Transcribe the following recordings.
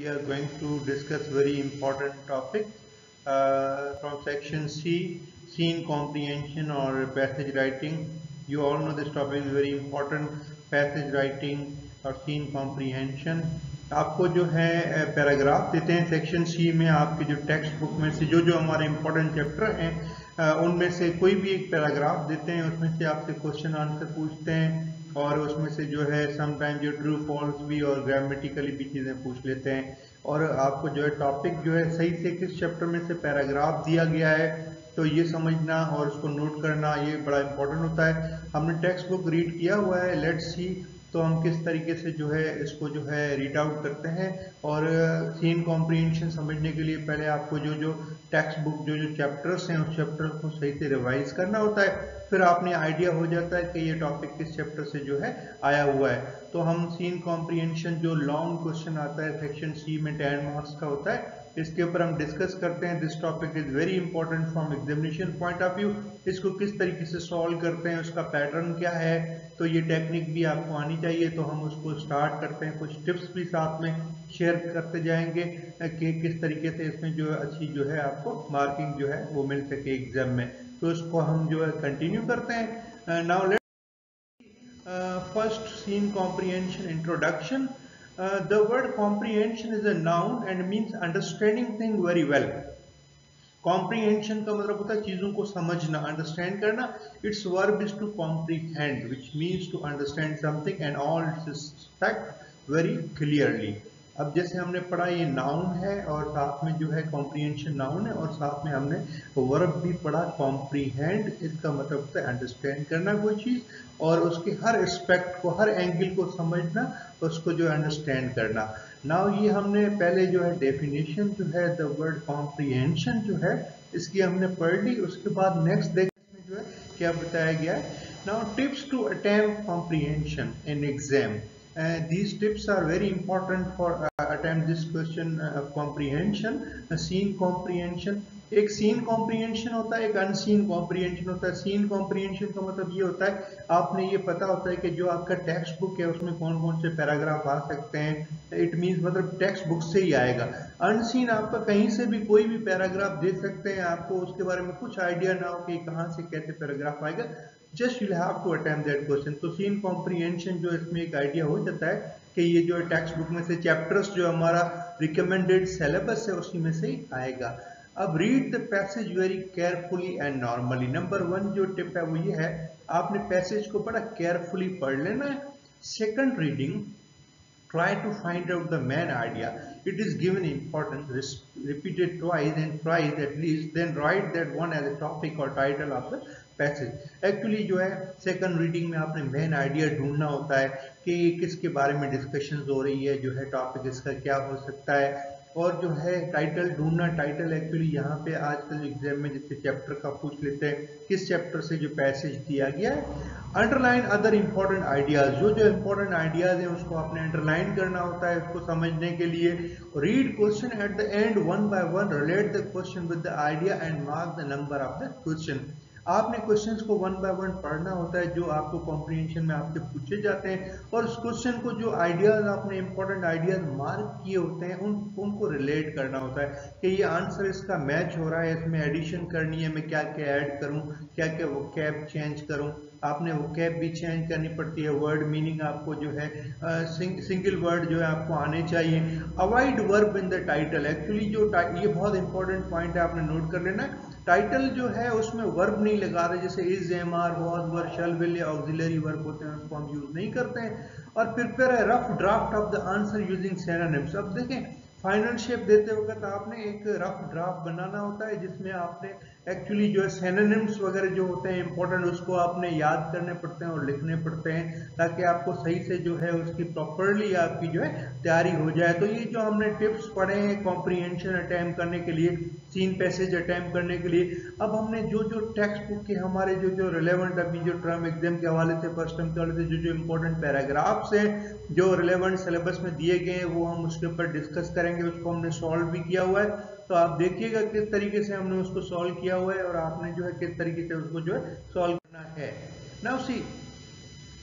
we are going to discuss very important topic from section C, scene comprehension or passage writing. You all know this topic is very important, passage writing और scene comprehension. आपको जो है paragraph देते हैं section C में, आपके जो text book में से जो जो हमारे इम्पोर्टेंट चैप्टर हैं उनमें से कोई भी एक पैराग्राफ देते हैं, उसमें से आपसे क्वेश्चन आंसर पूछते हैं और उसमें से जो है समटाइम जो ट्रू फॉल्स भी और ग्रामेटिकली भी चीज़ें पूछ लेते हैं। और आपको जो है टॉपिक जो है सही से किस चैप्टर में से पैराग्राफ दिया गया है तो ये समझना और उसको नोट करना ये बड़ा इंपॉर्टेंट होता है। हमने टेक्स्ट बुक रीड किया हुआ है, लेट्स सी तो हम किस तरीके से जो है इसको जो है रीड आउट करते हैं। और सीन कॉम्प्रीहेंशन समझने के लिए पहले आपको जो जो टेक्स्ट बुक जो जो चैप्टर्स हैं उस चैप्टर को सही से रिवाइज करना होता है, फिर आपने आइडिया हो जाता है कि ये टॉपिक किस चैप्टर से जो है आया हुआ है। तो हम सीन कॉम्प्रीहेंशन जो लॉन्ग क्वेश्चन आता है सेक्शन सी में 10 मार्क्स का होता है, इसके ऊपर हम डिस्कस करते हैं। This topic is very important from examination point of view. इसको किस तरीके से सॉल्व करते हैं, उसका पैटर्न क्या है, तो ये टेक्निक भी आपको आनी चाहिए। तो हम उसको स्टार्ट करते हैं, कुछ टिप्स भी साथ में शेयर करते जाएंगे कि किस तरीके से इसमें जो अच्छी जो है आपको मार्किंग जो है वो मिल सके एग्जाम में। तो इसको हम जो है कंटिन्यू करते हैं। Now let's first seen comprehension introduction. The word comprehension is a noun and means understanding thing very well. Comprehension का मतलब होता है चीजों को समझना, अंडरस्टैंड करना. Its verb is to comprehend which means to understand something and all its aspect very clearly. अब जैसे हमने पढ़ा ये नाउन है और साथ में जो है कॉम्प्रीहेंशन नाउन है और साथ में हमने वर्ब भी पढ़ा कॉम्प्रीहेंड. इसका मतलब होता है अंडरस्टैंड करना कोई चीज़ और उसके हर एस्पेक्ट को, हर एंगल को समझना, उसको जो अंडरस्टैंड करना. नाउ ये हमने पहले जो है डेफिनेशन जो है द वर्ड कॉम्प्रीहेंशन जो है इसकी हमने पढ़ ली. उसके बाद नेक्स्ट देखने में जो है क्या बताया गया है. Now tips to attempt comprehension in exam. These tips are very important for attempt this question of comprehension. Scene comprehension, एक सीन कॉम्प्रीहेंशन होता है, एक अनसीन कॉम्प्रीहेंशन होता है. सीन कॉम्प्रीहेंशन का मतलब ये होता है आपने ये पता होता है कि जो आपका टेक्स्ट बुक है उसमें कौन कौन से पैराग्राफ आ सकते हैं. इट मीन्स मतलब टेक्स्ट बुक से ही आएगा. अनसीन आपका कहीं से भी कोई भी पैराग्राफ दे सकते हैं, आपको उसके बारे में कुछ आइडिया ना हो कि कहाँ से कैसे पैराग्राफ आएगा, just you have to attempt that question. तो सीन कॉम्प्रीहेंशन जो इसमें एक आइडिया हो जाता है कि ये जो टेक्स्ट बुक में से चैप्टर्स जो हमारा रिकमेंडेड सिलेबस है उसी में से ही आएगा. अब read the passage very carefully and normally. Number 1 जो टिप है वो ये है, आपने पैसेज को बड़ा केयरफुली पढ़ लेना है. Second reading, try to find out the main idea. It is given importance, repeated twice and thrice at least, then write that one as a topic or title of the passage. Actually जो है second reading में आपने main idea ढूंढना होता है कि किसके बारे में डिस्कशन हो रही है, जो है टॉपिक इसका क्या हो सकता है, और जो है टाइटल ढूंढना. टाइटल एक्चुअली यहाँ पे आजकल एग्जाम में जैसे चैप्टर का पूछ लेते हैं किस चैप्टर से जो पैसेज दिया गया है. अंडरलाइन अदर इंपॉर्टेंट आइडियाज, जो जो इंपॉर्टेंट आइडियाज हैं उसको आपने अंडरलाइन करना होता है उसको समझने के लिए. Read question at the end one by one, relate the question with the idea and mark the number of the question. आपने क्वेश्चंस को वन बाय वन पढ़ना होता है जो आपको कॉम्प्रीहेंशन में आपसे पूछे जाते हैं, और उस क्वेश्चन को जो आइडियाज आपने इंपॉर्टेंट आइडियाज मार्क किए होते हैं उनको रिलेट करना होता है कि ये आंसर इसका मैच हो रहा है, इसमें एडिशन करनी है, मैं क्या क्या ऐड करूं, क्या क्या वोकैब चेंज करूं. आपने वोकैब भी चेंज करनी पड़ती है. वर्ड मीनिंग आपको जो है सिंगल वर्ड जो है आपको आने चाहिए. Avoid verb in the title. Actually जो ये बहुत इंपॉर्टेंट पॉइंट है, आपने नोट कर लेना है. टाइटल जो है उसमें वर्ब नहीं लगा रहे, जैसे is, am, are, was, were, shall, will या ऑक्सिलरी वर्ब होते हैं उसको हम यूज नहीं करते हैं. और प्रिपेयर है rough draft of the answer using synonyms. अब देखें फाइनल शेप देते वक्त आपने एक रफ ड्राफ्ट बनाना होता है जिसमें आपने एक्चुअली जो है सिनोनिम्स वगैरह जो होते हैं इंपॉर्टेंट उसको आपने याद करने पड़ते हैं और लिखने पड़ते हैं ताकि आपको सही से जो है उसकी प्रॉपरली आपकी जो है तैयारी हो जाए. तो ये जो हमने टिप्स पढ़े हैं कॉम्प्रीहेंशन अटेम्प्ट करने के लिए, सीन पैसेज अटेम्प्ट करने के लिए. अब हमने जो जो टेक्स्ट बुक के हमारे जो जो रिलेवेंट अभी जो टर्म एग्जाम के हवाले से, फर्स्ट टर्म के हवाले से जो जो इंपॉर्टेंट पैराग्राफ्स हैं जो रिलेवेंट सिलेबस में दिए गए हैं वो हम उसके ऊपर डिस्कस करेंगे. उसको हमने सॉल्व भी किया हुआ है, तो आप देखिएगा किस तरीके से हमने उसको सॉल्व किया हुआ है और आपने जो है किस तरीके से उसको जो है सॉल्व करना है. नाउ सी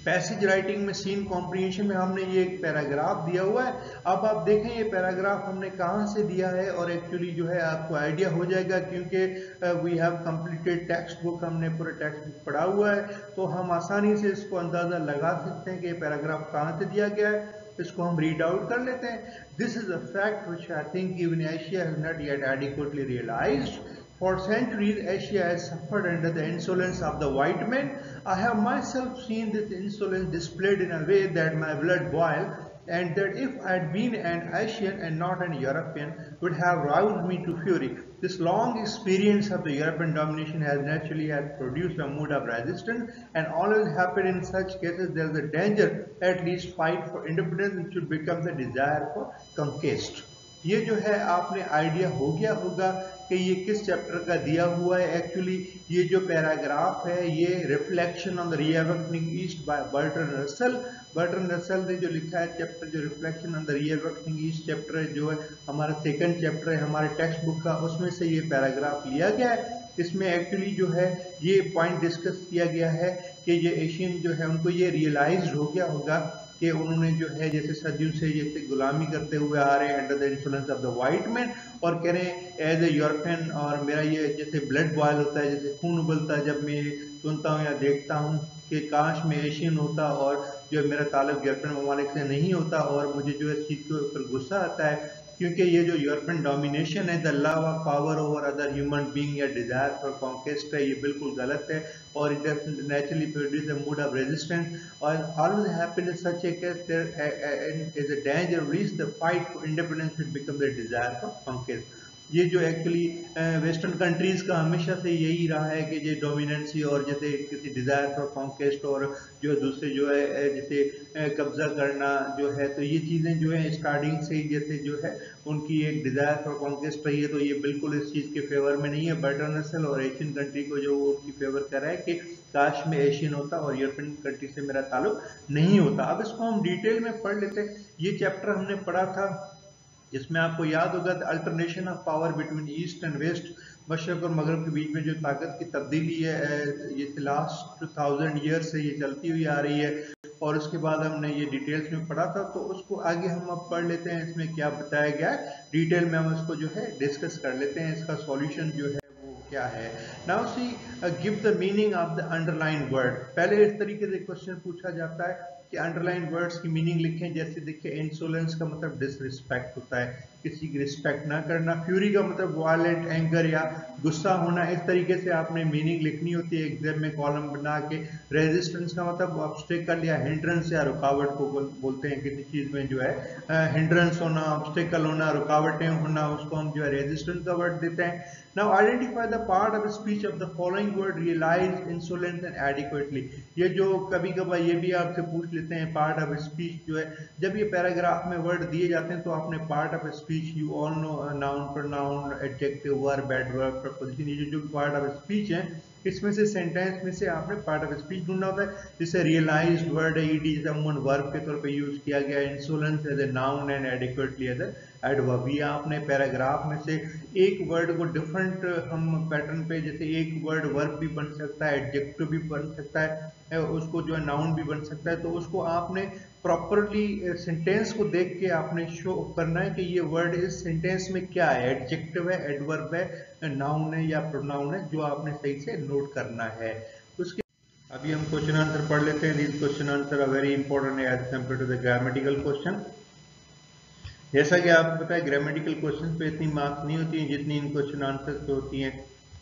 पैसेज राइटिंग में सीन कॉम्प्रिहेंशन में हमने ये एक पैराग्राफ दिया हुआ है। अब आप देखें ये पैराग्राफ हमने कहाँ से दिया है और एक्चुअली जो है आपको आइडिया हो जाएगा, क्योंकि we have completed text book, हमने पूरा टेक्स्ट बुक पढ़ा हुआ है, तो हम आसानी से इसको अंदाज़ा लगा सकते हैं कि ये पैराग्राफ कहाँ से दिया गया है। इसको हम रीड आउट कर लेते हैं। This is a fact which I think even Asia has not yet adequately realised. For centuries, Asia has suffered under the insolence of the white men. I have myself seen this insolence displayed in a way that my blood boiled, and that if I had been an Asian and not an European, would have roused me to fury. This long experience of the European domination has naturally produced a mood of resistance, and always happen in such cases there is a danger, at least fight for independence, which should become the desire for conquest. ये जो है आपने idea हो गया होगा कि ये किस चैप्टर का दिया हुआ है। एक्चुअली ये जो पैराग्राफ है ये reflection on the reawakening east by Bertrand Russell. Bertrand Russell ने जो लिखा है चैप्टर, जो reflection on the reawakening East chapter है, जो है हमारा सेकंड चैप्टर है हमारे टेक्स्ट बुक का, उसमें से ये पैराग्राफ लिया गया है। इसमें एक्चुअली जो है ये पॉइंट डिस्कस किया गया है कि ये एशियन जो है उनको ये रियलाइज हो गया होगा कि उन्होंने जो है जैसे सदियों से जैसे गुलामी करते हुए आ रहे हैं under the influence of the white man, और कह रहे हैं एज ए यूरोपियन, और मेरा ये जैसे ब्लड बॉयल होता है, जैसे खून उबलता है जब मैं सुनता हूँ या देखता हूँ कि काश मैं एशियन होता और जो मेरा ताल्लुक यूरोपियन ममालिक से नहीं होता, और मुझे जो है इस चीज़ के ऊपर गुस्सा आता है, क्योंकि ये जो यूरोपियन डोमिनेशन है, the love of power over other human being या डिजायर फॉर कॉन्क्वेस्ट है, ये बिल्कुल गलत है और it naturally produce a mood of resistance और always happen in such a case there is a danger reach the fight for independence will become the desire for conquest. ये जो actually western countries का हमेशा से यही रहा है कि ये डोमिनेंसी और जैसे किसी डिज़ायर फॉर कॉन्क्वेस्ट और जो दूसरे जो है जैसे कब्जा करना जो है, तो ये चीज़ें जो है स्टार्टिंग से ही जैसे जो है उनकी एक डिज़ायर फॉर कॉन्क्वेस्ट रही है, तो ये बिल्कुल इस चीज़ के फेवर में नहीं है। बर्ट्रैंड रसल और एशियन कंट्री को जो उनकी फेवर कर रहा है कि काश में एशियन होता और यूरोपियन कंट्री से मेरा ताल्लुक नहीं होता। अब इसको हम डिटेल में पढ़ लेते हैं। ये चैप्टर हमने पढ़ा था जिसमें आपको याद होगा the alternation of power between East and West, मशरक और मगरब के बीच में जो ताकत की तब्दीली है, ये लास्ट 2000 ईयर्स से ये चलती हुई आ रही है, और उसके बाद हमने ये डिटेल्स में पढ़ा था, तो उसको आगे हम अब पढ़ लेते हैं इसमें क्या बताया गया है, डिटेल में हम इसको जो है डिस्कस कर लेते हैं, इसका सॉल्यूशन जो है वो क्या है। Now see give the meaning of the underline word. पहले इस तरीके से क्वेश्चन पूछा जाता है कि अंडरलाइन वर्ड्स की मीनिंग लिखें। जैसे देखिए इंसोलेंस का मतलब डिसरिस्पेक्ट होता है, किसी की रिस्पेक्ट ना करना। फ्यूरी का मतलब वायलेंट एंगर या गुस्सा होना। इस तरीके से आपने मीनिंग लिखनी होती है एग्जाम में कॉलम बना के। रेजिस्टेंस का मतलब ऑब्स्टेकल या हिंड्रेंस या रुकावट को बोलते हैं, किसी चीज़ में जो है हिंड्रेंस होना, ऑब्स्टेकल होना, रुकावटें होना, उसको हम जो है रेजिस्टेंस का वर्ड देते हैं। Now identify the part of speech of the following word realise, insolence and adequately. ये जो कभी कभार ये भी आपसे पूछ लेते हैं पार्ट ऑफ स्पीच जो है, जब ये पैराग्राफ में वर्ड दिए जाते हैं तो आपने part of speech, you all know, noun, pronoun, adjective, verb, adverb, preposition, ये जो पार्ट ऑफ स्पीच है इसमें से सेंटेंस में से आपने पार्ट ऑफ स्पीच ढूंढना होता है। जैसे रियलाइज्ड वर्ड है, ईडी समवन वर्ब के तौर पे यूज किया गया, insolence as a noun and adequately as a adverb. ये आपने पैराग्राफ में से एक वर्ड को डिफरेंट हम पैटर्न पे, जैसे एक वर्ड वर्ब भी बन सकता है, एडजेक्टिव भी बन सकता है, उसको जो है नाउन भी बन सकता है, तो उसको आपने प्रॉपरली सेंटेंस को देख के आपने शो करना है कि ये वर्ड इस सेंटेंस में क्या है, एडजेक्टिव है, एडवर्ब है, नाउन है या प्रोनाउन है, जो आपने सही से नोट करना है। उसके अभी हम क्वेश्चन आंसर पढ़ लेते हैं। This question answer are very important as compare to the grammatical question. जैसा कि आपको पता है ग्रामेटिकल क्वेश्चन पे इतनी मार्क्स नहीं होती हैं जितनी इन क्वेश्चन आंसर पे होती हैं।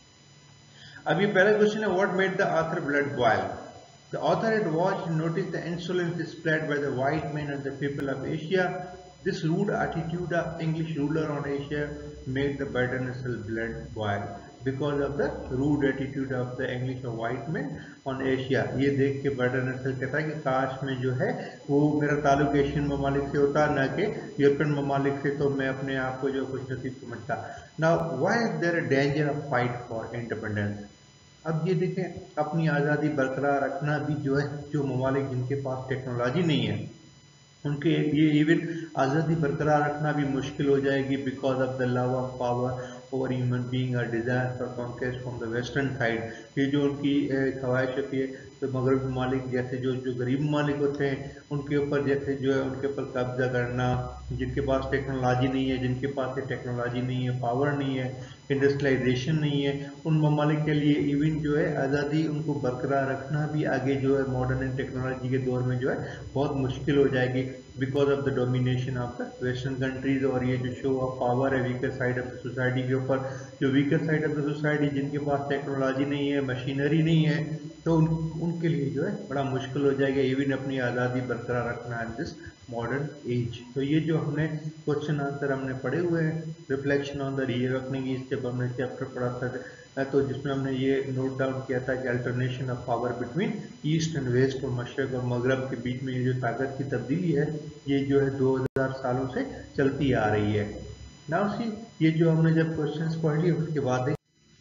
अब ये पहला क्वेश्चन है, what made the author blood boil? The author had watched and noticed the insolence displayed by the white men and the people of Asia. This rude attitude of English ruler on Asia made the Byronical blood boil because of the rude attitude of the English or white men on Asia. ये देख के Byronical कहता है कि काश में जो है वो मेरा ताल्लुक एशियन ममालिक से होता ना कि यूरोपियन ममालिक से, तो मैं अपने आप को जो खुश नसीब समझता। Now why is there a danger of fight for independence? अब ये देखें अपनी आज़ादी बरकरार रखना भी जो है, जो ममालिक जिनके पास टेक्नोलॉजी नहीं है उनके लिए इवन आज़ादी बरकरार रखना भी मुश्किल हो जाएगी, because of the love of power over human being और desire for conquest from the western side. ये जो उनकी ख्वाहिश होती है तो मगरबी ममालिक जैसे जो जो गरीब ममालिक होते हैं उनके ऊपर जैसे जो है उनके ऊपर कब्जा करना, जिनके पास टेक्नोलॉजी नहीं है, जिनके पास टेक्नोलॉजी नहीं है, पावर नहीं है, इंडस्ट्रियलाइजेशन नहीं है, उन ममालिक के लिए इवन जो है आज़ादी उनको बरकरार रखना भी आगे जो है मॉडर्न एंड टेक्नोलॉजी के दौर में जो है बहुत मुश्किल हो जाएगी because of the domination of the western countries. और ये जो शो ऑफ पावर है weaker side of the society के ऊपर, जो weaker side of the society जिनके पास टेक्नोलॉजी नहीं है, मशीनरी नहीं है, तो उनके लिए जो है बड़ा मुश्किल हो जाएगा इवन अपनी आज़ादी बरकरार रखना इन दिस मॉडर्न एज। तो ये जो हमने क्वेश्चन आंसर हमने पढ़े हुए हैं, reflection on the reawakening is जब हमने चैप्टर पढ़ा था, तो जिसमें हमने ये नोट डाउन किया था कि alternation of power between East and West और मशरक और मगरब के बीच में ये जो ताकत की तब्दीली है ये जो है 2000 सालों से चलती आ रही है। नाउ सी, ये जो हमने जब क्वेश्चंस पढ़ लिए उसके बाद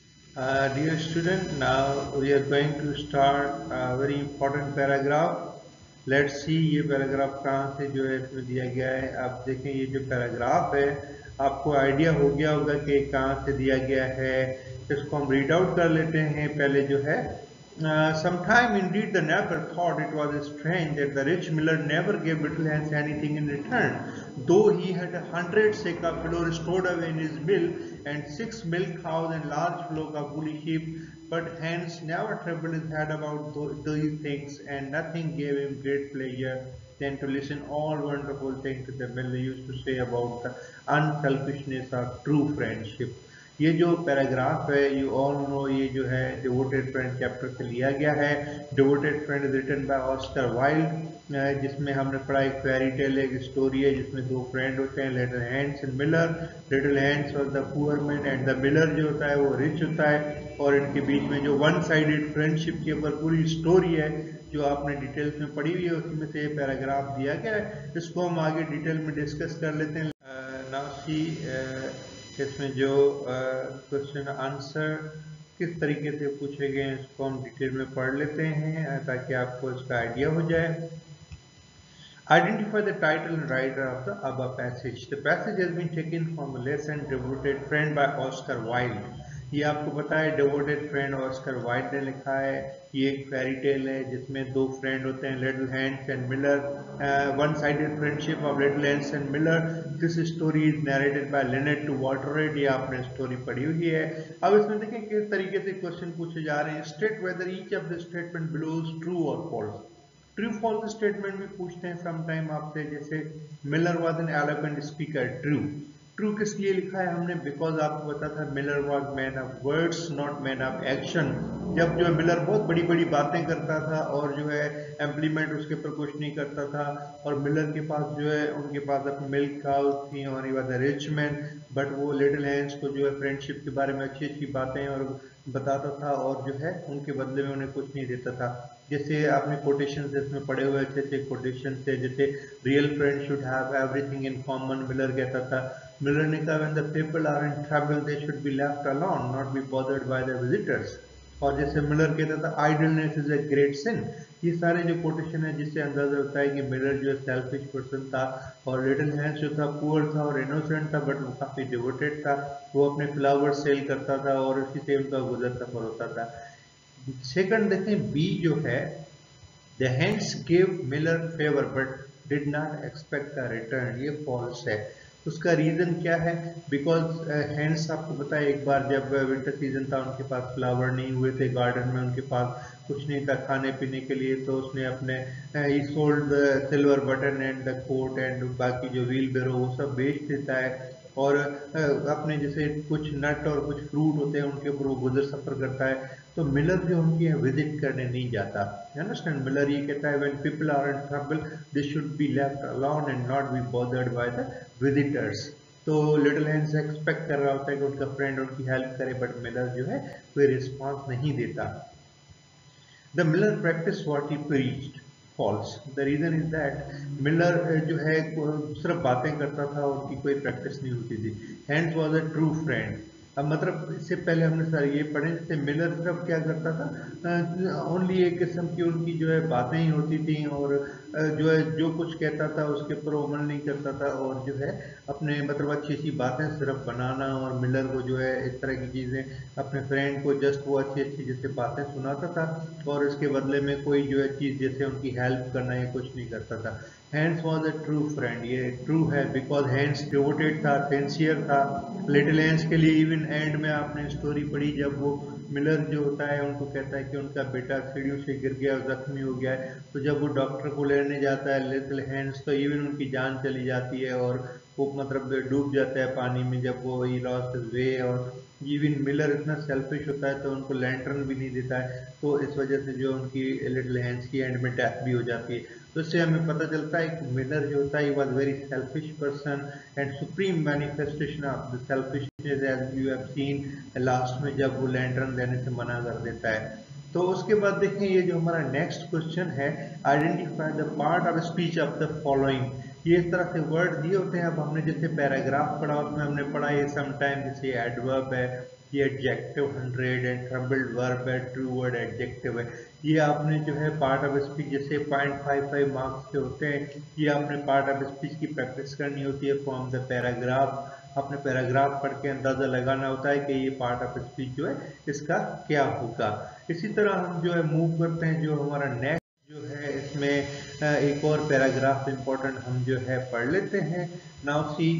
dear student, now we are going to start a very important paragraph. Let's see ये पैराग्राफ कहाँ से जो है इसमें दिया गया है। आप देखें ये जो पैराग्राफ है आपको आइडिया हो गया होगा कि कहाँ से दिया गया है। इसको हम रीड आउट कर लेते हैं। पहले जो है sometime indeed the neighbor thought it was strange that the rich miller never gave little Hans anything in return, though he had 100 seca flour stored away in his mill and 6 milk cows and large flock of woolly sheep. But Hans never troubled his head about these things, and nothing gave him great pleasure than to listen all wonderful things that the miller used to say about the unselfishness of true friendship. ये जो paragraph है you all no ये जो है devoted friend chapter से लिया गया है। Devoted friend is written by Oscar Wilde, जिसमें हमने पढ़ा एक फेरी टेल, एक स्टोरी है जिसमें दो फ्रेंड होते हैं, Little Hans and Miller. Little Hans और the poor man and the miller जो होता है वो रिच होता है, और इनके बीच में जो वन साइडेड फ्रेंडशिप के ऊपर पूरी स्टोरी है जो आपने डिटेल्स में पढ़ी हुई है उसी में से ये पैराग्राफ दिया गया है। इसको हम आगे डिटेल में डिस्कस कर लेते हैं। नाउ सी इसमें जो क्वेश्चन आंसर किस तरीके से पूछे गए हैं इसको हम डिटेल में पढ़ लेते हैं ताकि आपको इसका आइडिया हो जाए। Identify the title and writer of the above passage. The passage has been taken from a lesson Devoted Friend by Oscar Wilde. ये आपको पता है डिवोटेड फ्रेंड ऑस्कर वाइल्ड ने लिखा है। ये एक फेरी टेल है जिसमें दो फ्रेंड होते हैं, Little Hans and Miller, one sided friendship of Little Hans and Miller. This story is narrated by Linnet to water rat. ये आपने स्टोरी पढ़ी हुई है। अब इसमें देखें किस तरीके से क्वेश्चन पूछे जा रहे हैं। State whether each of the statement below true और फॉल्स। ट्रू फॉल्स स्टेटमेंट भी पूछते हैं समटाइम आपसे, जैसे Miller was an eloquent speaker, true. True किस लिए लिखा है हमने, बिकॉज आपको पता था Miller was man of words not man of action. जब जो है मिलर बहुत बड़ी बड़ी बातें करता था और जो है इम्प्लीमेंट उसके ऊपर कुछ नहीं करता था, और मिलर के पास जो है उनके पास अपनी मिल्क काउज थी और he was a rich man, but वो लिटिल हैंस को जो है फ्रेंडशिप के बारे में अच्छी अच्छी बातें और बताता था और जो है उनके बदले में उन्हें कुछ नहीं देता था। जैसे आपने कोटेशन इसमें पढ़े हुए अच्छे अच्छे कोटेशन थे, जैसे real friend should have everything in common, Miller कहता था। मिलर ने कहा when the people are in trouble they should be left alone not be bothered by the visitors. और जैसे मिलर कहता था idleness is a great sin. ये सारे जो कोटेशन है जिससे अंदाजा होता है कि मिलर जो सेल्फिश पर्सन था और लिटिल हैंस जो था पुअर था और इनोसेंट था, बट वो काफी डिवोटेड था। वो अपने फ्लावर सेल करता था और उसी से उनका गुजर सफर होता था। सेकंड देखें बी जो है, the Hans give Miller favour but did not expect a return. ये फॉल्स है। उसका रीजन क्या है, बिकॉज हैंस आपको पता है एक बार जब विंटर सीजन था उनके पास फ्लावर नहीं हुए थे गार्डन में, उनके पास कुछ नहीं था खाने पीने के लिए, तो उसने अपने ही sold the silver button and the coat and बाकी जो व्हील बेरो वो सब बेच देता है, और अपने जैसे कुछ नट और कुछ फ्रूट होते हैं उनके ऊपर वो गुजर सफर करता है। तो मिलर जो उनकी है विजिट करने नहीं जाता। अंडरस्टैंड, मिलर ये कहता है when people are in trouble they should be left alone and not be bothered by the visitors. तो लिटिल हैंस एक्सपेक्ट कर रहा होता है कि उनका फ्रेंड उनकी हेल्प करे, बट मिलर जो है कोई रिस्पॉन्स नहीं देता। The miller practice what he preached, false. The reason is that Miller जो है सिर्फ बातें करता था, उनकी कोई प्रैक्टिस नहीं होती थी। Hans was a true friend. अब मतलब इससे पहले हमने सर ये पढ़े, जैसे मिलर सिर्फ क्या करता था, ओनली एक किस्म की उनकी जो है बातें ही होती थी, और जो है जो कुछ कहता था उसके ऊपर वो अमल नहीं करता था, और जो है अपने मतलब अच्छी अच्छी बातें सिर्फ बनाना, और मिलर को जो है इस तरह की चीज़ें अपने फ्रेंड को जस्ट वो अच्छी अच्छी जैसे बातें सुनाता था, और इसके बदले में कोई जो है चीज़ जैसे उनकी हेल्प करना या कुछ नहीं करता था। Hans was a true friend, ये ट्रू है बिकॉज हैंस डिवोटेड था, सिंसियर था लिटिल हैंस के लिए। इवन एंड में आपने स्टोरी पढ़ी जब वो मिलर जो होता है उनको कहता है कि उनका बेटा सीढ़ियों से गिर गया और जख्मी हो गया है, तो जब वो डॉक्टर को लेने जाता है लिटिल हैंस, तो इवन उनकी जान चली जाती है और वो मतलब डूब जाता है पानी में जब वो ही लॉस्ट हिज वे। और इवन मिलर इतना सेल्फिश होता है तो उनको लैंटर्न भी नहीं देता है, तो इस वजह से जो उनकी लिटिल हैंस की एंड में डेथ भी हो जाती है। तो इससे हमें पता चलता है कि मिलर जो होता है he was very selfish person and supreme manifestation of the selfishness as you have seen last में जब वो लैंटर्न देने से मना कर देता है। तो उसके बाद देखें ये जो हमारा नेक्स्ट क्वेश्चन है, identify the part of speech of the following. ये इस तरह से वर्ड दिए होते हैं। अब हमने जैसे पैराग्राफ पढ़ा उसमें हमने पढ़ा ये समटाइम जैसे एडवर्ब है, ये एडजेक्टिव 100 एंड ट्रम्बल्ड वर्ब है, ट्रू वर्ड एडजेक्टिव है। ये आपने जो है पार्ट ऑफ स्पीच जैसे 0.55 मार्क्स के होते हैं, ये आपने पार्ट ऑफ स्पीच की प्रैक्टिस करनी होती है फॉर्म द पैराग्राफ। अपने पैराग्राफ पढ़ के अंदाज़ा लगाना होता है कि ये पार्ट ऑफ स्पीच जो है इसका क्या होगा। इसी तरह हम जो है मूव करते हैं, जो हमारा नेक्स्ट जो है इसमें एक और पैराग्राफ इम्पोर्टेंट हम जो है पढ़ लेते हैं। Now see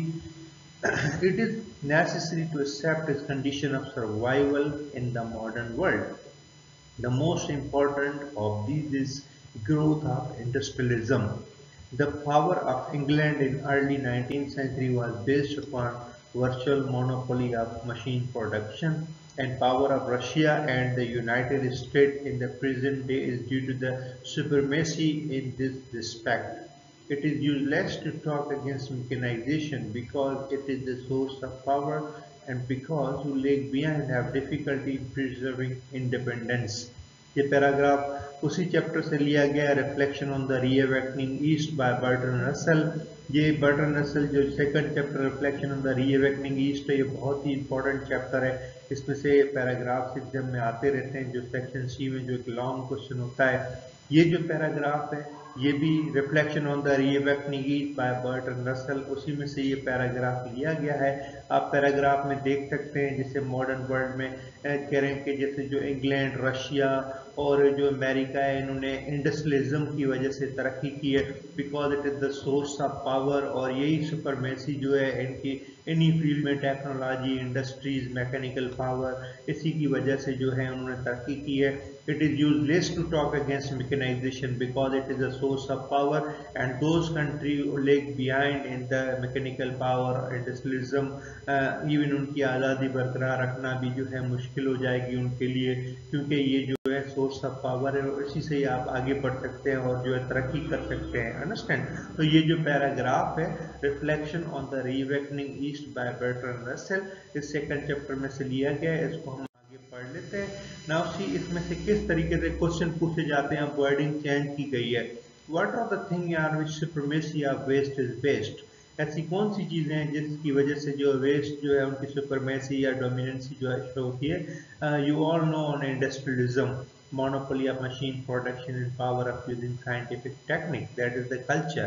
it is necessary to accept this condition of survival in the modern world. The most important of these is growth of industrialism. The power of England in early 19th century was based upon virtual monopoly of machine production, and power of Russia and the United States in the present day is due to the supremacy in this respect. It is useless to talk against mechanization because it is the source of power and because who lag behind have difficulty in preserving independence. ये paragraph उसी chapter से लिया गया, reflection on the reawakening east by Bertrand Russell. ये Bertrand Russell जो second chapter reflection on the reawakening East है, ये बहुत ही इंपॉर्टेंट चैप्टर है। इसमें से पैराग्राफ एग्जाम में आते रहते हैं, जो सेक्शन सी में जो एक लॉन्ग क्वेश्चन होता है। ये जो पैराग्राफ है ये भी reflection on the reawakening east by Bertrand Russell, उसी में से ये पैराग्राफ लिया गया है। आप पैराग्राफ में देख सकते हैं जैसे मॉडर्न वर्ल्ड में कह रहे हैं कि जैसे जो इंग्लैंड, रशिया और जो अमेरिका है, इन्होंने इंडस्ट्रियलिज्म की वजह से तरक्की की है, because it is the source of power. और यही सुपरमेसी जो है इनकी इन्हीं फील्ड में टेक्नोलॉजी, इंडस्ट्रीज, मैकेनिकल पावर, इसी की वजह से जो है उन्होंने तरक्की की है। It is useless to talk against mechanisation because it is a source of power and those country leg behind in the mechanical power industrialism. Even उनकी आज़ादी बरकरार रखना भी जो है मुश्किल हो जाएगी उनके लिए, क्योंकि ये जो है सोर्स ऑफ पावर है और इसी से ही आप आगे बढ़ सकते हैं और जो है तरक्की कर सकते हैं। अंडरस्टैंड? तो ये जो पैराग्राफ है reflection on the reawakening east by Bertrand Russell, इस सेकंड चैप्टर में से लिया गया है, इसको हम आगे पढ़ लेते हैं। नाउ सी इसमें से किस तरीके से क्वेश्चन पूछे जाते हैं, वर्डिंग चेंज की गई है। What are the thing on which supremacy of West is based. ऐसी कौन सी चीज़ें हैं जिसकी वजह से जो वेस्ट जो है उनकी सुपरमेसी या डोमिनेंसी जो है शो होती है। You all know on industrialism, monopoly of machine production and power of using scientific technique. That is the culture.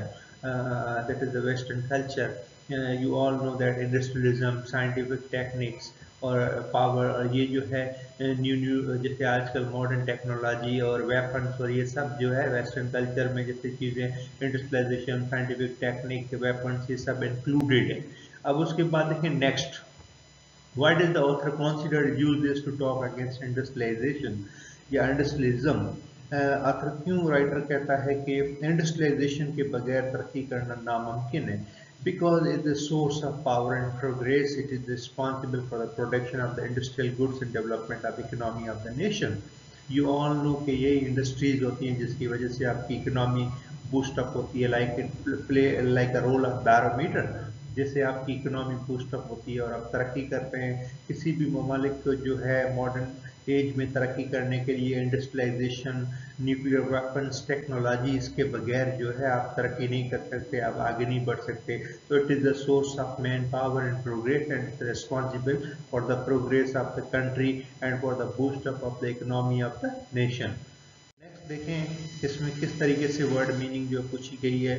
That is the Western culture. You all know that industrialism, scientific techniques और power, और ये जो है new जैसे आजकल modern technology और weapons और ये सब जो है वेस्टर्न कल्चर में जैसे चीज़ें इंडस्ट्रियलाइजेशन, साइंटिफिक टेक्निक, वेपन्स, ये सब इंक्लूडेड है। अब उसके बाद देखें next, why does the author consider use this to talk against industrialization या इंडस्ट्रियलिज्म। आखिर क्यों राइटर कहता है कि इंडस्ट्रियलाइजेशन के बगैर तरक्की करना नामुमकिन है। Because it is the source of power and progress, it is responsible for the production of the industrial goods and development of economy of the nation. You all know कि यही इंडस्ट्रीज होती हैं जिसकी वजह से आपकी इकोनॉमी बूस्टअप होती है, like it play like a role of barometer. जैसे आपकी इकोनॉमी बूस्टअप होती है और आप तरक्की करते हैं, किसी भी ममालिक को जो है मॉडर्न एज में तरक्की करने के लिए इंडस्ट्रियलाइजेशन, न्यूक्लियर वेपन्स टेक्नोलॉजी, इसके बगैर जो है आप तरक्की नहीं कर सकते, आप आगे नहीं बढ़ सकते। तो it is the source of man power and progress and it's responsible for the progress of the country and for the boost up of the economy of the nation. Next देखें इसमें किस तरीके से वर्ड मीनिंग जो पूछी गई है।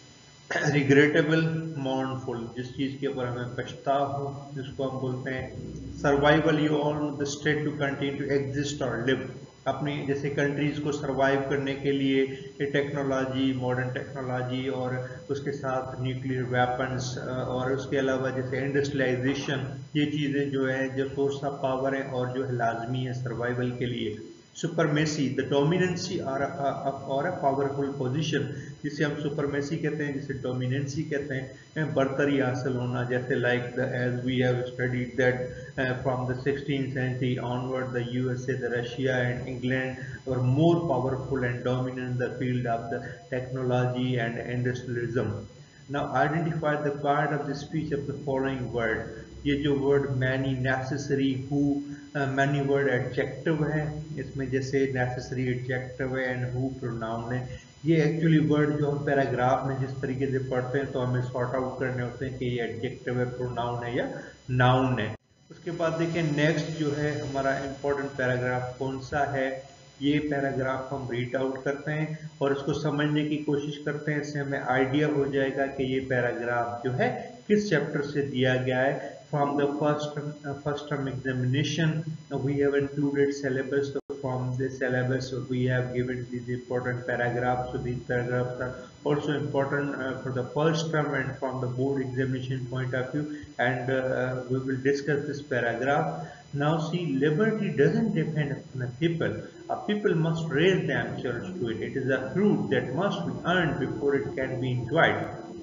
Regrettable, मॉर्नफुल, जिस चीज़ के ऊपर हमें पछतावा हो जिसको हम बोलते हैं। Survival, you all the state to continue to exist और लिव, अपनी जैसे कंट्रीज़ को सर्वाइव करने के लिए टेक्नोलॉजी, मॉडर्न टेक्नोलॉजी और उसके साथ न्यूक्लियर वेपन्स और उसके अलावा जैसे इंडस्ट्रियलाइजेशन, ये चीज़ें जो है जो सोर्स ऑफ पावर है और जो है लाजमी है सर्वाइवल के लिए। सुपरमेसी, द डोमिनेंसी और अ पावरफुल पोजीशन, जिसे हम सुपरमेसी कहते हैं, जिसे डोमिनेंसी कहते हैं, बर्तरी हासिल होना, जैसे like the as we have studied that from the 16th century onward the USA, the Russia and England were more powerful and dominant in the field of the technology and industrialism. Now identify the part of the speech of the following word. ये जो word many, necessary, who, many word adjective है, इसमें जैसे necessary adjective है and who pronoun है। ये actually word जो हम पैराग्राफ में जिस तरीके से पढ़ते हैं तो हमें सॉर्ट आउट करने होते हैं कि ये एडजेक्टिव है, प्रोनाउन है या नाउन है। उसके बाद देखिए नेक्स्ट जो है हमारा इम्पोर्टेंट पैराग्राफ कौन सा है। ये पैराग्राफ हम रीड आउट करते हैं और इसको समझने की कोशिश करते हैं, इससे हमें आइडिया हो जाएगा कि ये पैराग्राफ जो है किस चैप्टर से दिया गया है। From the first term examination, we have included syllabus. So from the syllabus, we have given these important paragraphs. So these paragraphs are also important for the first term and from the board examination point of view. And we will discuss this paragraph. Now see, liberty doesn't depend upon a people. A people must raise themselves to it. It is a fruit that must be earned before it can be enjoyed.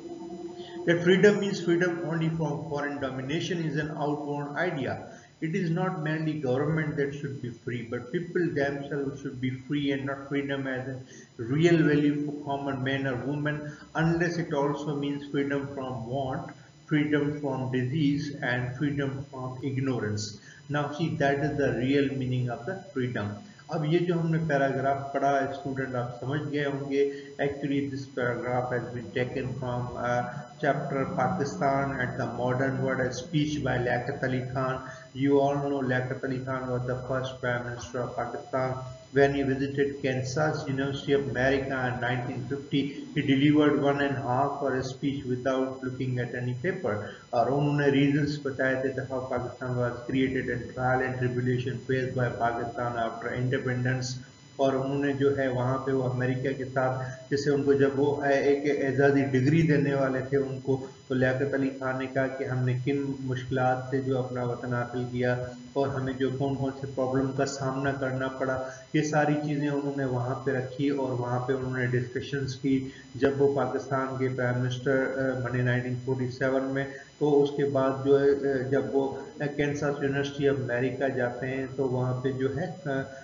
That freedom means freedom only from foreign domination is an outworn idea. It is not merely government that should be free, but people themselves should be free, and not freedom as a real value for common man or woman, unless it also means freedom from want, freedom from disease, and freedom from ignorance. Now see, that is the real meaning of the freedom. अब ये जो हमने paragraph पढ़ा student आप समझ गए होंगे। Actually this paragraph has been taken from chapter Pakistan at the modern world, a speech by Liaquat Ali Khan. You all know Liaquat Ali Khan was the first Prime Minister of Pakistan. When he visited Kansas University of America in 1950, he delivered 1.5 hour speech without looking at any paper. और उन्होंने reasons बताए थे how Pakistan was created and trial and tribulation faced by Pakistan after independence. और उन्होंने जो है वहाँ पे वो अमेरिका के साथ जैसे उनको जब वो एक एजाज़ी डिग्री देने वाले थे उनको, तो लियाकत अली खान ने कहा कि हमने किन मुश्किलात से जो अपना वतन हासिल किया और हमें जो कौन कौन से प्रॉब्लम का सामना करना पड़ा, ये सारी चीज़ें उन्होंने वहाँ पे रखी और वहाँ पे उन्होंने डिस्कशंस की। जब वो पाकिस्तान के प्राइम मिनिस्टर बने 1947 में, तो उसके बाद जो है जब वो कैंसास यूनिवर्सिटी ऑफ अमेरिका जाते हैं तो वहाँ पे जो है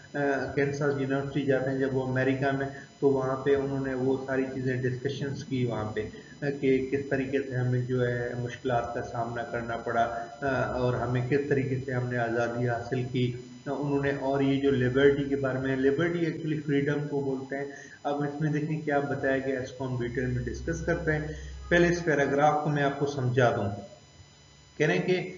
कैंसास यूनिवर्सिटी जाते हैं जब वो अमेरिका में, तो वहाँ पे उन्होंने वो सारी चीज़ें डिस्कशंस की वहाँ पे कि किस तरीके से हमें जो है मुश्किलात का सामना करना पड़ा और हमें किस तरीके से हमने आज़ादी हासिल की उन्होंने। और ये जो लिबर्टी के बारे में, लिबर्टी एक्चुअली फ्रीडम को बोलते हैं। अब इसमें देखें क्या बताया गया, इसको हम डिटेल में डिस्कस करते हैं। पहले इस पैराग्राफ को मैं आपको समझा दूँ। कह रहे हैं कि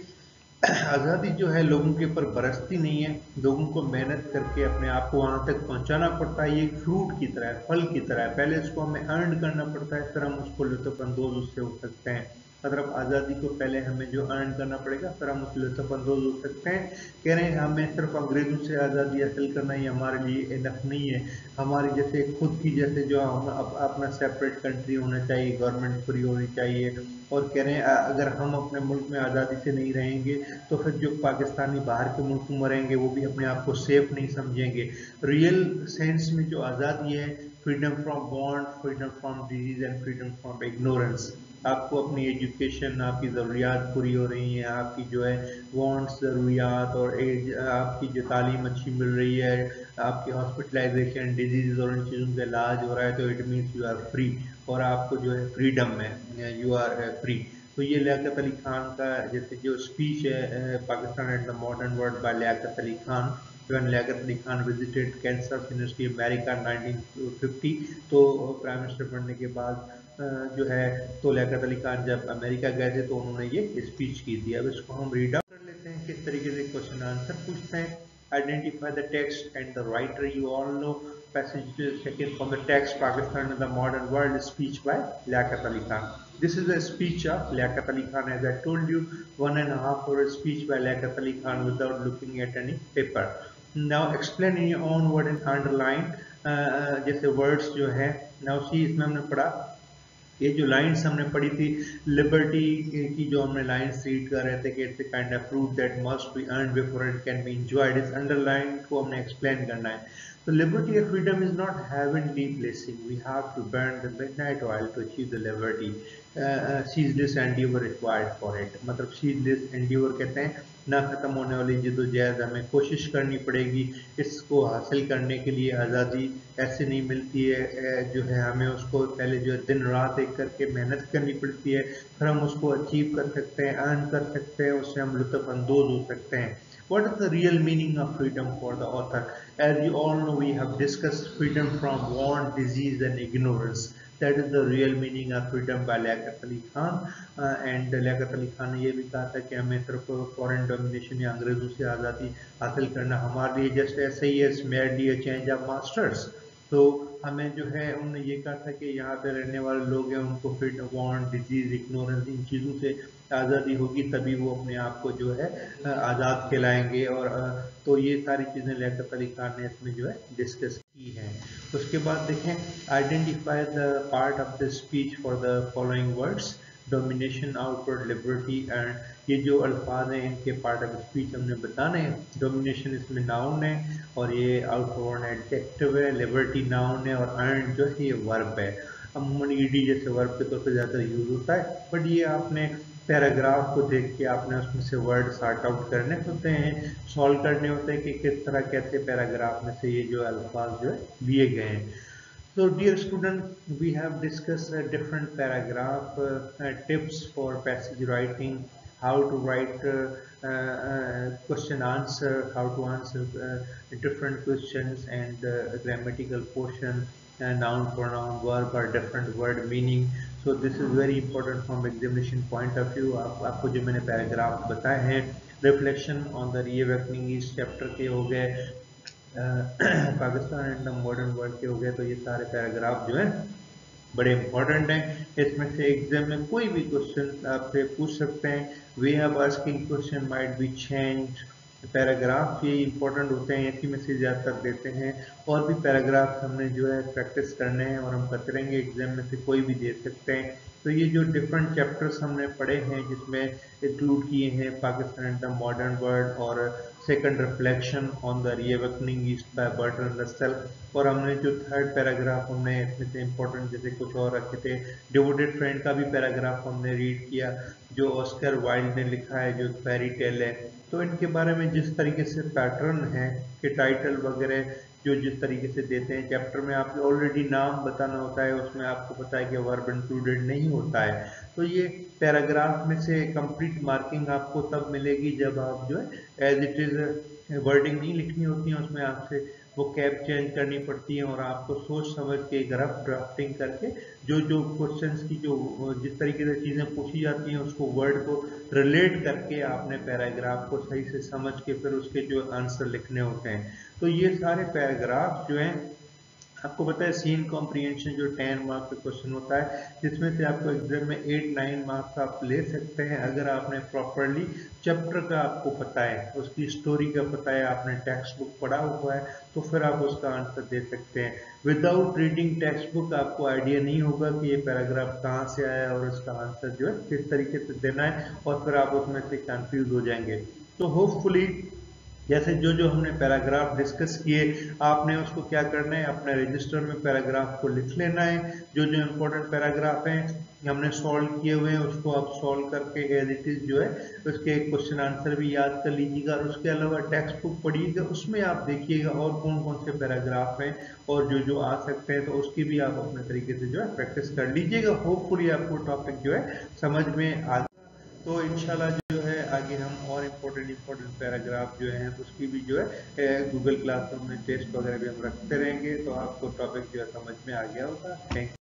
आज़ादी जो है लोगों के ऊपर बरसती नहीं है, लोगों को मेहनत करके अपने आप को वहाँ तक पहुँचाना पड़ता है। ये एक फ्रूट की तरह है, फल की तरह है, पहले इसको हमें अर्न करना पड़ता है, फिर हम उसको लुत्फ़अंदोज़ उससे हो सकते हैं। मतलब आज़ादी को पहले हमें जो अर्न करना पड़ेगा, फिर हम उससे लुत्फ़अंदोज़ हो सकते हैं। कह रहे हैं हमें सिर्फ अंग्रेज़ों से आज़ादी हासिल करना ही हमारे लिए इनफ नहीं है। हमारी जैसे खुद की जैसे जो हम अपना सेपरेट कंट्री होना चाहिए, गवर्नमेंट फ्री होनी चाहिए। और कह रहे हैं अगर हम अपने मुल्क में आज़ादी से नहीं रहेंगे तो फिर जो पाकिस्तानी बाहर के मुल्क में रहेंगे वो भी अपने आप को सेफ नहीं समझेंगे। रियल सेंस में जो आज़ादी है, freedom from want, freedom from disease and freedom from ignorance. आपको अपनी एजुकेशन, आपकी ज़रूरियात पूरी हो रही हैं, आपकी जो है वांट्स, ज़रूरियात और आपकी जो तालीम अच्छी मिल रही है, आपकी हॉस्पिटलाइजेशन, डिजीज़ और इन चीज़ों का इलाज हो रहा है, तो it means you are free और आपको जो है फ्रीडम है, यू आर फ्री। तो ये लियाकत अली खान का जैसे जो स्पीच है Pakistan at the modern world by Liaquat Ali Khan, when Liaquat Ali Khan visited Kansas University America 1950, तो प्राइम मिनिस्टर बनने के बाद जो है तो लियाकत अली खान जब अमेरिका गए थे तो उन्होंने ये स्पीच की थी। अब इसको हम रीड आउट कर लेते हैं, किस तरीके से क्वेश्चन आंसर पूछते हैं। Identify the text and the writer. You all know passage taken from the text Pakistan in the Modern World, speech by Liaquat Ali Khan. This is a speech of Liaquat Ali Khan. As I told you, 1.5 hour speech by Liaquat Ali Khan without looking at any paper. Now explain in your own word and underline जैसे words जो है। Now see, इसमें हमने पढ़ा, ये जो lines हमने पढ़ी थी लिबर्टी की, जो हमने लाइन्स रीड कर रहे थे कि it's a kind of fruit that must be earned before it can be enjoyed, इस अंडरलाइन को हमने एक्सप्लेन करना है। तो liberty of freedom is not heavenly blessing, we have to burn the midnight oil to achieve the liberty, ceaseless endeavour required for it. मतलब ceaseless endeavour कहते हैं ना ख़त्म होने वाली जद्दोजहद, हमें कोशिश करनी पड़ेगी इसको हासिल करने के लिए। आज़ादी ऐसे नहीं मिलती है, जो है हमें उसको पहले जो है दिन रात एक करके मेहनत करनी पड़ती है, फिर हम उसको अचीव कर सकते हैं, अर्न कर सकते हैं, उससे हम लुत्फ़अंदोज़ हो सकते हैं। What is the real meaning of freedom for the author? As you all know, we have discussed freedom from want, disease and ignorance. That is the real meaning of freedom by Liaquat Ali Khan. And Liaquat Ali Khan ने ये भी कहा था कि हमें सिर्फ foreign domination या अंग्रेज़ों से आज़ादी हासिल करना हमारे लिए जस्ट ऐसे ही है merely a change of masters. तो हमें जो है उन्होंने ये कहा था कि यहाँ पे रहने वाले लोग हैं उनको फिर वांट, डिजीज, इग्नोरेंस, इन चीज़ों से आज़ादी होगी तभी वो अपने आप को जो है आज़ाद कहलाएंगे। और तो ये सारी चीज़ें लियाकत अली खान ने इसमें जो है डिस्कस की हैं। उसके बाद देखें, identify the part of the speech for the following words, domination, outward, liberty and ये जो अल्फाज हैं इनके पार्ट ऑफ स्पीच हमने बताने हैं। डोमिनेशन इसमें नाउन है और ये आउटवर्ड एडजेक्टिव है, लिबर्टी नाउन है और अर्न जो है ये वर्ब है। अमूमन ईडी जैसे वर्ब के तौर पर ज़्यादा यूज होता है, बट ये आपने पैराग्राफ को देख के आपने उसमें से वर्ड सॉर्ट आउट करने होते हैं, सॉल्व करने होते हैं कि किस तरह कैसे पैराग्राफ में से ये जो अल्फाज जो है लिए गए हैं। So dear student, we have discussed different paragraph tips for passage writing, how to write question answer, how to answer different questions and grammatical portion, noun, pronoun, verb or different word meaning. So this is very important from examination point of view. आपको जो मैंने paragraph बताए हैं, reflection on the reawakening इस chapter के हो गए, Pakistan and the modern world के हो गए। तो ये सारे पैराग्राफ जो हैं बड़े इंपॉर्टेंट हैं। इसमें से एग्जाम में कोई भी क्वेश्चन आपसे पूछ सकते हैं। Way of asking question might be change. Paragraph ये इंपॉर्टेंट होते हैं, इसी में से ज़्यादातर देते हैं। और भी पैराग्राफ हमने जो है प्रैक्टिस करने हैं और हम करते रहेंगे, एग्जाम में से कोई भी दे सकते हैं। तो ये जो डिफरेंट चैप्टर्स हमने पढ़े हैं जिसमें इंक्लूड किए हैं Pakistan and the modern world और second reflection on the reawakening east by Bertrand Russell, और हमने जो थर्ड पैराग्राफ हमने इसमें से इम्पोर्टेंट जैसे कुछ और रखे थे, डिवोटेड फ्रेंड का भी पैराग्राफ हमने रीड किया जो ऑस्कर वाइल्ड ने लिखा है, जो फेरी टेल है। तो इनके बारे में जिस तरीके से पैटर्न है कि टाइटल वगैरह जो जिस तरीके से देते हैं, चैप्टर में आपको ऑलरेडी नाम बताना होता है, उसमें आपको पता है कि वर्ब इंक्लूडेड नहीं होता है। तो ये पैराग्राफ में से कंप्लीट मार्किंग आपको तब मिलेगी जब आप जो है एज इट इज़ वर्डिंग नहीं लिखनी होती है, उसमें आपसे वो कैप चेंज करनी पड़ती है और आपको सोच समझ के रफ ड्राफ्टिंग करके जो जो क्वेश्चंस की जो जिस तरीके से चीज़ें पूछी जाती हैं उसको वर्ड को रिलेट करके आपने पैराग्राफ को सही से समझ के फिर उसके जो आंसर लिखने होते हैं। तो ये सारे पैराग्राफ जो हैं आपको पता है सीन कॉम्प्रिहेंशन जो 10 मार्क्स का क्वेश्चन होता है, जिसमें से आपको एग्जाम में 8-9 मार्क्स आप ले सकते हैं अगर आपने प्रॉपरली चैप्टर का आपको पता है, उसकी स्टोरी का पता है, आपने टेक्स्ट बुक पढ़ा हुआ है, तो फिर आप उसका आंसर दे सकते हैं। विदाउट रीडिंग टेक्स्ट बुक आपको आइडिया नहीं होगा कि ये पैराग्राफ कहाँ से आया और इसका आंसर जो है किस तरीके से देना है, और फिर आप उसमें से कंफ्यूज हो जाएंगे। तो होपफुली जैसे जो जो हमने पैराग्राफ डिस्कस किए, आपने उसको क्या करना है, अपने रजिस्टर में पैराग्राफ को लिख लेना है। जो जो इम्पोर्टेंट पैराग्राफ हैं हमने सॉल्व किए हुए हैं उसको आप सॉल्व करके एज इट इज़ जो है उसके क्वेश्चन आंसर भी याद कर लीजिएगा, और उसके अलावा टेक्स्ट बुक पढ़िएगा, उसमें आप देखिएगा और कौन कौन से पैराग्राफ हैं और जो जो आ सकते हैं, तो उसकी भी आप अपने तरीके से जो है प्रैक्टिस कर लीजिएगा। होपफुली आपको टॉपिक जो है समझ में आ तो इंशाल्लाह जो है आगे हम और इम्पोर्टेंट पैराग्राफ जो है उसकी भी जो है गूगल क्लासरूम में टेस्ट वगैरह भी हम रखते रहेंगे, तो आपको टॉपिक जो है समझ में आ गया होगा। थैंक